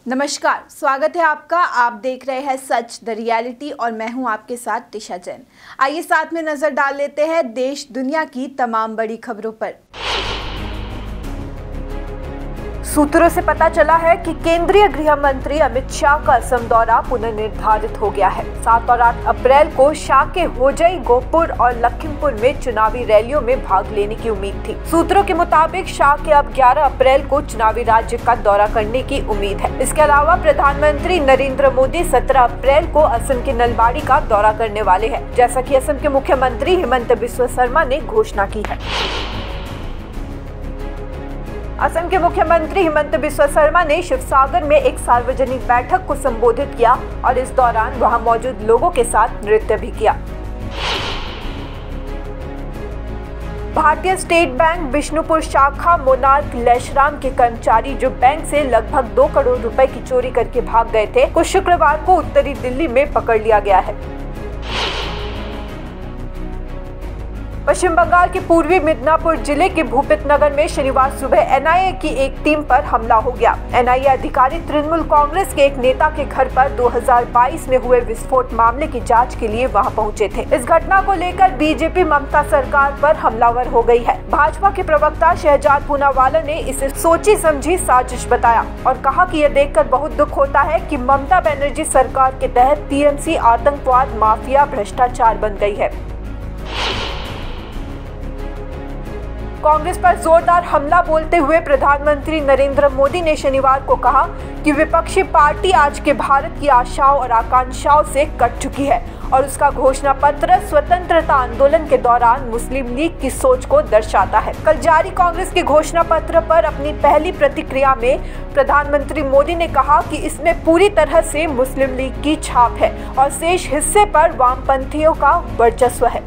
नमस्कार, स्वागत है आपका। आप देख रहे हैं सच द रियलिटी और मैं हूं आपके साथ टिशा जैन। आइए साथ में नजर डाल लेते हैं देश दुनिया की तमाम बड़ी खबरों पर। सूत्रों से पता चला है कि केंद्रीय गृह मंत्री अमित शाह का असम दौरा पुनर्निर्धारित हो गया है। 7 और 8 अप्रैल को शाह के होजई, गोहपुर और लखीमपुर में चुनावी रैलियों में भाग लेने की उम्मीद थी। सूत्रों के मुताबिक शाह के अब 11 अप्रैल को चुनावी राज्य का दौरा करने की उम्मीद है। इसके अलावा प्रधानमंत्री नरेंद्र मोदी 17 अप्रैल को असम के नलबाड़ी का दौरा करने वाले हैं, जैसा कि असम के मुख्यमंत्री हिमंत बिस्वा शर्मा ने घोषणा की है। असम के मुख्यमंत्री हिमंत बिस्वा शर्मा ने शिवसागर में एक सार्वजनिक बैठक को संबोधित किया और इस दौरान वहां मौजूद लोगों के साथ नृत्य भी किया। भारतीय स्टेट बैंक बिष्णुपुर शाखा मोनार्क लेशराम के कर्मचारी जो बैंक से लगभग 2 करोड़ रुपए की चोरी करके भाग गए थे, को शुक्रवार को उत्तरी दिल्ली में पकड़ लिया गया है। पश्चिम बंगाल के पूर्वी मिदनापुर जिले के भूपित नगर में शनिवार सुबह एनआईए की एक टीम पर हमला हो गया। एनआईए अधिकारी तृणमूल कांग्रेस के एक नेता के घर पर 2022 में हुए विस्फोट मामले की जांच के लिए वहां पहुंचे थे। इस घटना को लेकर बीजेपी ममता सरकार पर हमलावर हो गई है। भाजपा के प्रवक्ता शहजाद पूनावाला ने इसे सोची समझी साजिश बताया और कहा कि यह देखकर बहुत दुख होता है कि ममता बनर्जी सरकार के तहत टीएमसी आतंकवाद, माफिया, भ्रष्टाचार बन गई है। कांग्रेस पर जोरदार हमला बोलते हुए प्रधानमंत्री नरेंद्र मोदी ने शनिवार को कहा कि विपक्षी पार्टी आज के भारत की आशाओं और आकांक्षाओं से कट चुकी है और उसका घोषणा पत्र स्वतंत्रता आंदोलन के दौरान मुस्लिम लीग की सोच को दर्शाता है। कल जारी कांग्रेस के घोषणा पत्र पर अपनी पहली प्रतिक्रिया में प्रधानमंत्री मोदी ने कहा कि इसमें पूरी तरह से मुस्लिम लीग की छाप है और शेष हिस्से पर वामपंथियों का वर्चस्व है।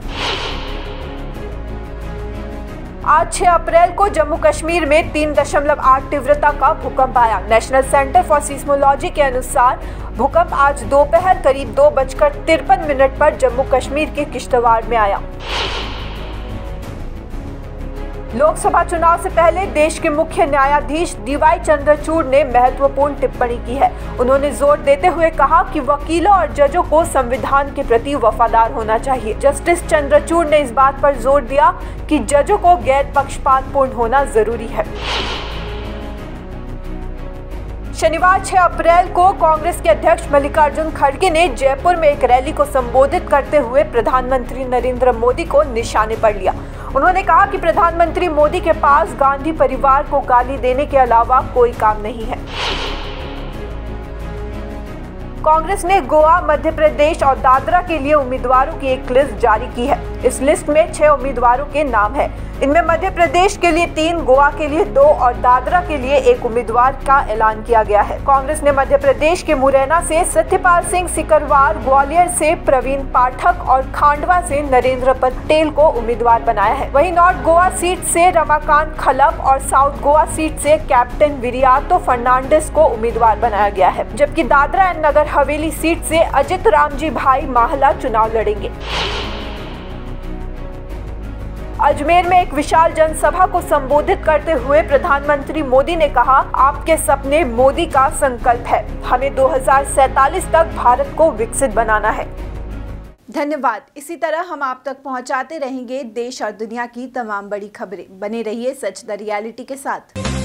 आज 6 अप्रैल को जम्मू कश्मीर में 3.8 तीव्रता का भूकंप आया। नेशनल सेंटर फॉर सिस्मोलॉजी के अनुसार भूकंप आज दोपहर करीब 2:53 पर जम्मू कश्मीर के किश्तवाड़ में आया। लोकसभा चुनाव से पहले देश के मुख्य न्यायाधीश डीवाई चंद्रचूड़ ने महत्वपूर्ण टिप्पणी की है। उन्होंने जोर देते हुए कहा कि वकीलों और जजों को संविधान के प्रति वफादार होना चाहिए। जस्टिस चंद्रचूड़ ने इस बात पर जोर दिया कि जजों को गैर पक्षपातपूर्ण होना जरूरी है। शनिवार 6 अप्रैल को कांग्रेस के अध्यक्ष मल्लिकार्जुन खड़गे ने जयपुर में एक रैली को संबोधित करते हुए प्रधानमंत्री नरेंद्र मोदी को निशाने पर लिया। उन्होंने कहा कि प्रधानमंत्री मोदी के पास गांधी परिवार को गाली देने के अलावा कोई काम नहीं है। कांग्रेस ने गोवा, मध्य प्रदेश और दादरा के लिए उम्मीदवारों की एक लिस्ट जारी की है। इस लिस्ट में 6 उम्मीदवारों के नाम हैं। इनमें मध्य प्रदेश के लिए 3, गोवा के लिए 2 और दादरा के लिए 1 उम्मीदवार का ऐलान किया गया है। कांग्रेस ने मध्य प्रदेश के मुरैना से सत्यपाल सिंह सिकरवार, ग्वालियर से प्रवीण पाठक और खांडवा से नरेंद्र पटेल को उम्मीदवार बनाया है। वहीं नॉर्थ गोवा सीट से रमाकांत खलप और साउथ गोवा सीट से कैप्टन विरियातो फर्नांडिस को उम्मीदवार बनाया गया है, जबकि दादरा एंड नगर हवेली सीट से अजित रामजी भाई माहला चुनाव लड़ेंगे। अजमेर में एक विशाल जनसभा को संबोधित करते हुए प्रधानमंत्री मोदी ने कहा, आपके सपने मोदी का संकल्प है। हमें 2047 तक भारत को विकसित बनाना है। धन्यवाद। इसी तरह हम आप तक पहुंचाते रहेंगे देश और दुनिया की तमाम बड़ी खबरें। बने रहिए सच द रियलिटी के साथ।